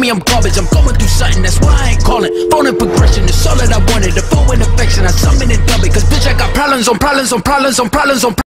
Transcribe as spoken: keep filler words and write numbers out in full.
me I'm garbage. I'm going through something, that's why I ain't calling. Phone and progression, it's all that I wanted. The phone and affection, I summon and dub it. Cause bitch, I got problems on problems on problems on problems on problems.